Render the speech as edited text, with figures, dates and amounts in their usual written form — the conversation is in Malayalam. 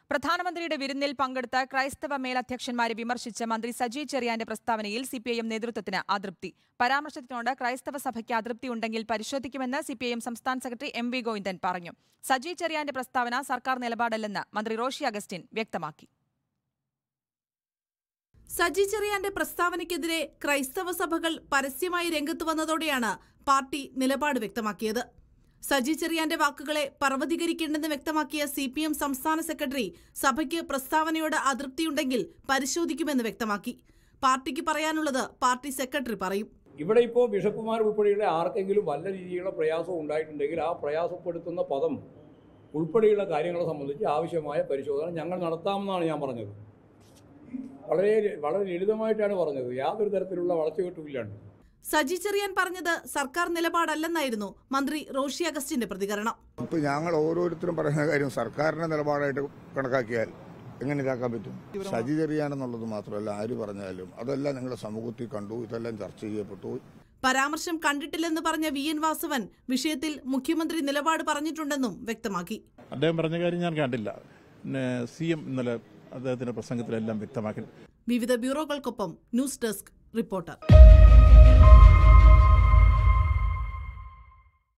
പ്രധാനമന്ത്രിയുടെ വിരുന്നിൽ പങ്കെടുത്ത ക്രൈസ്തവ മേലധ്യക്ഷന്മാരെ വിമർശിച്ച മന്ത്രി സജി ചെറിയാന്റെ പ്രസ്താവനയിൽ സിപിഐഎം നേതൃത്വത്തിന് അതൃപ്തി. പരാമർശത്തിനോട് ക്രൈസ്തവ സഭയ്ക്ക് അതൃപ്തിയുണ്ടെങ്കിൽ പരിശോധിക്കുമെന്ന് സിപിഐഎം സംസ്ഥാന സെക്രട്ടറി എം.വി. ഗോവിന്ദൻ പറഞ്ഞു. സജി ചെറിയാന്റെ പ്രസ്താവന സർക്കാർ നിലപാടല്ലെന്ന് മന്ത്രി റോഷി അഗസ്റ്റിൻ വ്യക്തമാക്കി. സജി ചെറിയാന്റെ പ്രസ്താവനയ്ക്കെതിരെ ക്രൈസ്തവ സഭകൾ പരസ്യമായി രംഗത്ത് വന്നതോടെയാണ് പാർട്ടി നിലപാട് വ്യക്തമാക്കിയത്. സജി ചെറിയാന്റെ വാക്കുകളെ പർവ്വതീകരിക്കേണ്ടെന്ന് വ്യക്തമാക്കിയ സിപിഎം സംസ്ഥാന സെക്രട്ടറി സഭയ്ക്ക് പ്രസ്താവനയോട് അതൃപ്തിയുണ്ടെങ്കിൽ പരിശോധിക്കുമെന്ന് വ്യക്തമാക്കി. പാർട്ടിക്ക് പറയാനുള്ളത് പാർട്ടി സെക്രട്ടറി പറയും. ഇവിടെ ഇപ്പോൾ ബിഷപ്പുമാർ ഉൾപ്പെടെയുള്ള ആർക്കെങ്കിലും വല്ല രീതിയിലുള്ള പ്രയാസം ഉണ്ടായിട്ടുണ്ടെങ്കിൽ ആ പ്രയാസപ്പെടുത്തുന്ന പദം ഉൾപ്പെടെയുള്ള കാര്യങ്ങളെ സംബന്ധിച്ച് ആവശ്യമായ പരിശോധന ഞങ്ങൾ നടത്താമെന്നാണ് ഞാൻ പറഞ്ഞത്. വളരെ ലളിതമായിട്ടാണ് പറഞ്ഞത്. യാതൊരു തരത്തിലുള്ള വളച്ചുകെട്ടുമില്ലാണ്ട്. സജി ചെറിയാൻ പറഞ്ഞത് സർക്കാർ നിലപാടല്ലെന്നായിരുന്നു മന്ത്രി റോഷി അഗസ്റ്റിന്റെ പ്രതികരണം. ഇപ്പൊ ഞങ്ങൾ ഓരോരുത്തരും പറയുന്ന കാര്യം സർക്കാരിന്റെ നിലപാടായിട്ട് കണക്കാക്കിയാൽ എങ്ങനെ ഇതാക്കാൻ പറ്റും? സജി ചെറിയാനെന്നുള്ളത് മാത്രമല്ല, ആര് പറഞ്ഞാലും അതെല്ലാം നിങ്ങളുടെ സമൂഹത്തിൽ കണ്ടു, ഇതെല്ലാം ചർച്ച ചെയ്യപ്പെട്ടു. പരാമർശം കണ്ടിട്ടില്ലെന്ന് പറഞ്ഞ വി.എൻ. വാസവൻ വിഷയത്തിൽ മുഖ്യമന്ത്രി നിലപാട് പറഞ്ഞിട്ടുണ്ടെന്നും വ്യക്തമാക്കി. അദ്ദേഹം പറഞ്ഞ കാര്യം ഞാൻ കണ്ടില്ല. CM ഇന്നലെ അദ്ദേഹത്തിന്റെ പ്രസംഗത്തിലെല്ലാം വ്യക്തമാക്കി. വിവിധ ബ്യൂറോകൾക്കൊപ്പം ന്യൂസ് ഡെസ്ക് റിപ്പോർട്ടർ.